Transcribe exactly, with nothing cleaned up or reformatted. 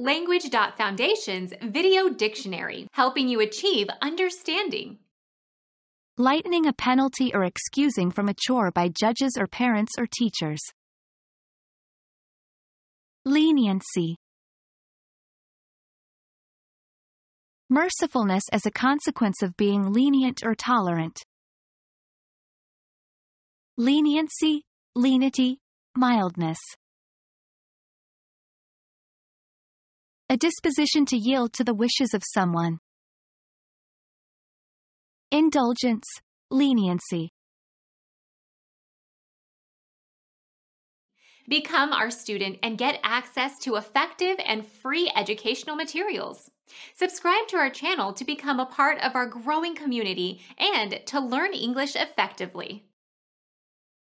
Language.Foundation's Video Dictionary, helping you achieve understanding. Lightening a penalty or excusing from a chore by judges or parents or teachers. Leniency. Mercifulness as a consequence of being lenient or tolerant. Leniency, lenity, mildness. A disposition to yield to the wishes of someone. Indulgence, leniency. Become our student and get access to effective and free educational materials. Subscribe to our channel to become a part of our growing community and to learn English effectively.